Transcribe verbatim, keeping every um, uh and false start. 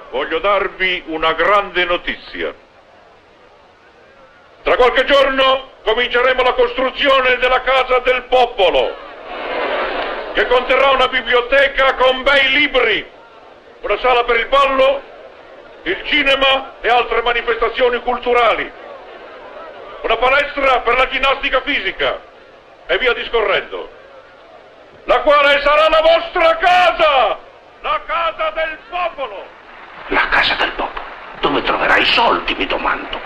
voglio darvi una grande notizia. Tra qualche giorno cominceremo la costruzione della Casa del Popolo, che conterrà una biblioteca con bei libri, una sala per il ballo, il cinema e altre manifestazioni culturali, una palestra per la ginnastica fisica e via discorrendo, la quale sarà la vostra casa, la Casa del Popolo. La Casa del Popolo? Dove troverai i soldi, mi domando?